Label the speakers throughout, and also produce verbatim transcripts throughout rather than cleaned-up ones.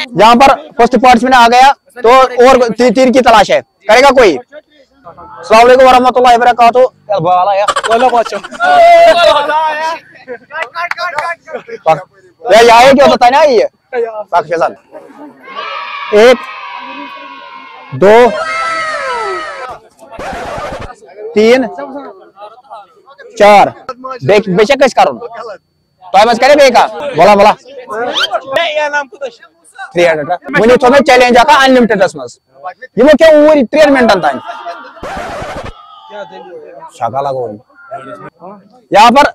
Speaker 1: यहाँ पर first participant आ गया तो और ती, तीन की तलाश है। करेगा कोई? अस्सलाम वालेकुम वरहमतुल्लाहि वबरकातुहू। ये यहाँ क्या होता है ना, ये एक दो तीन चार बेशक इस कारण तो करे बेका बोला बोला थ्री हंड्रेड वो तो चैलेंज आका अनलिमिटेड ये क्या ऊर त्रेन मिनटन तान शका लगो यहाँ पर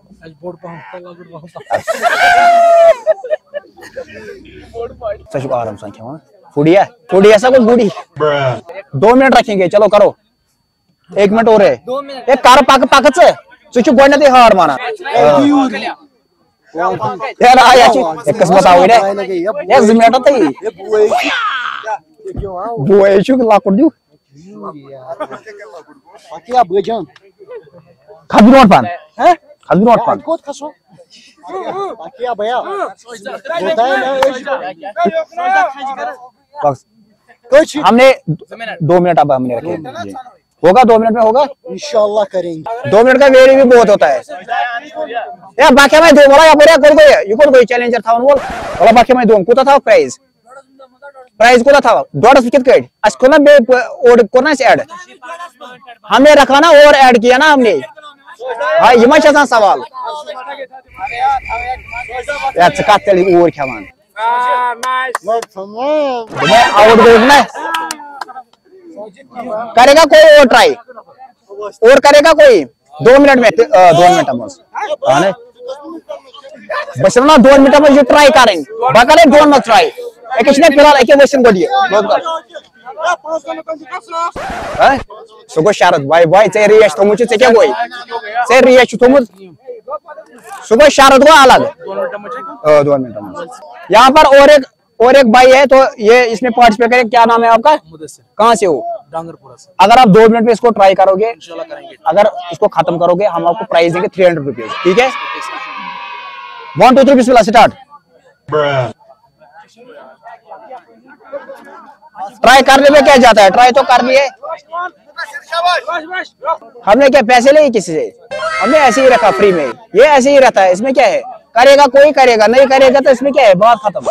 Speaker 1: आराम से खेवा फूडी है फूडी ऐसा कोई बूढ़ी दो मिनट रखेंगे। चलो करो एक मिनट और है एक कार पाक पाक से गोडे हार माना यार आया एक किस्मत आवे रे एक मिनट तई बुए छु लाकुड दु बाकी अब गजन खबरोट पान हैं खबरोट पान कोत खसो बाकी अब भैया होता है ना बस कुछ हमने दो मिनट अब हमने रखे होगा दो मिनट में होगा इंशाल्लाह करेंगे। दो मिनट का वेरी भी बहुत होता है यार बाकी मैं दो बोला या बोला कोई कोई ये कोई कोई चैलेंजर था बोल बोला बाकी मैं दो कोता था प्राइस प्राइस कोता था डॉट कित कट अस कोना बे और कोना से ऐड हमने रखा ना और ऐड किया ना हमने हां ये मचा सवाल यार चका तेली और खवान मैं आउट गो ना करेगा कोई और ट्राई और करेगा कोई दो मिनट में दो मिनट में बस ना दो मिनट में ये ट्राई करेंगे बाकी दो मिनट ट्राई एक इसने फिलहाल एक क्वेश्चन को दिए हैं सुगो शरद भाई भाई से रिएक्ट तो मुझे से क्या कोई से रिएक्ट तो मुझे सुगो शरद को अलग दो मिनट में यहाँ पर और एक और एक भाई है तो ये इसमें पार्टिसिपेट करें। क्या नाम है आपका? कहाँ से हो? डांगरपुरा से। अगर आप दो मिनट में इसको ट्राई करोगे करेंगे। अगर इसको खत्म करोगे हम आपको प्राइस देंगे थ्री हंड्रेड रुपीज ठीक है। वन टू थ्री बिस्मिल्लाह स्टार्ट। ट्राई करने में क्या जाता है ट्राई तो कर लिए हमने क्या पैसे लिए किसी से हमने ऐसे ही रखा फ्री में ये ऐसे ही रहता है इसमें क्या है करेगा कोई करेगा नहीं करेगा तो इसमें क्या है बात खत्म।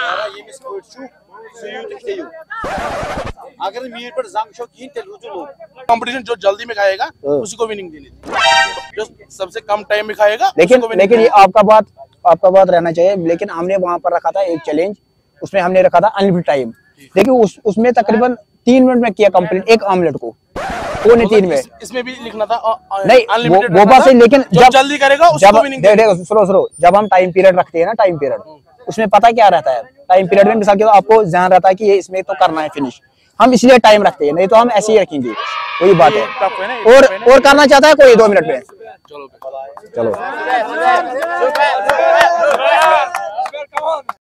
Speaker 2: अगर मीट पर जंग शो की कंपटीशन जो जल्दी में खाएगा उसी को विनिंग देनी जो सबसे कम टाइम में खाएगा
Speaker 1: लेकिन लेकिन ये आपका बात आपका बात रहना चाहिए। लेकिन हमने वहां पर रखा था एक चैलेंज उसमें हमने रखा था अनलिमिटेड टाइम देखिए उस उसमें तकरीबन तीन मिनट में किया कंप्लीट एक आमलेट को वो नहीं तीन में
Speaker 2: इसमें भी लिखना था
Speaker 1: नहीं वो, वो बात सही लेकिन
Speaker 2: जब जल्दी करेगा उसको विनिंग
Speaker 1: देखो सुनो सुनो जब हम टाइम पीरियड रखते हैं ना टाइम पीरियड उसमें पता क्या रहता है टाइम पीरियड में मिसाल के आपको ध्यान रहता है कि ये इसमें तो करना है फिनिश हम इसलिए टाइम रखते हैं नहीं तो हम ऐसे ही रखेंगे वही बात है। और और करना चाहता है कोई दो मिनट में चलो चलो